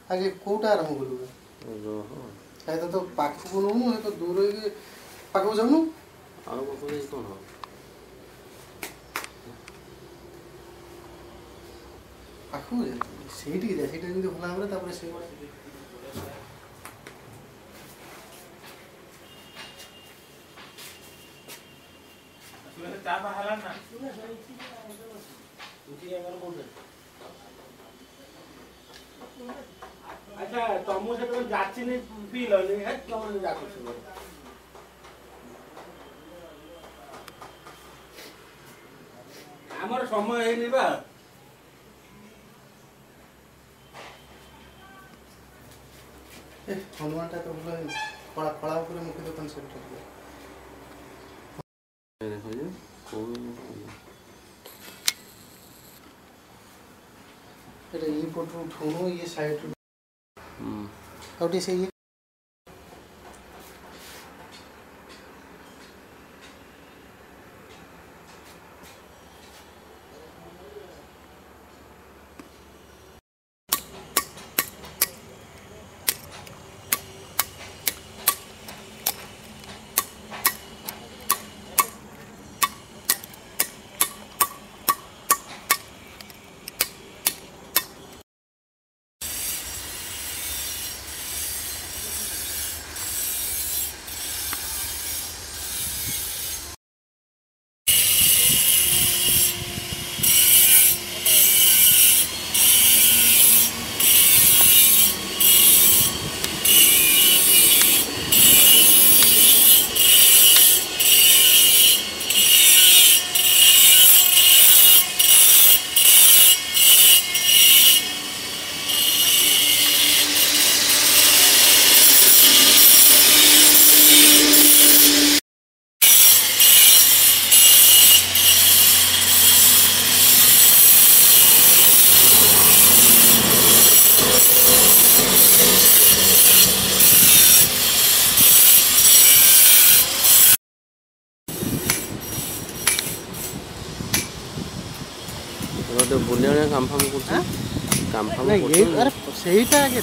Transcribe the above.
आगे कोटा आरंभ करू तो पाखକୁ ନୁହଁ ତ ଦୂର ହେଇକି ପାଖକୁ ଯାଉନୁ ଆଉ ପାଖକୁ ଯାଇ କ'ଣ ହବ ପାଖକୁ ଯା ସେଇଠିକି ଯା ସେଇଟା ଯେମିତି ଭଲ ଭାବରେ ତାପରେ ସେ ଚା ବାହାରିଲା ନା अच्छा तुम से तो जाची नहीं पी लो नहीं है तुम जा कुछ हमर समय है नहीं बा ए हनुमान टा तो बोल कला कला ऊपर मुख्य तो कॉन्सेप्ट है देखो ये कोई ये फोटो उठानो ये साइड और से ये तो बुनिया काम फाम करछ काम फाम ये अरे सहीटा आगे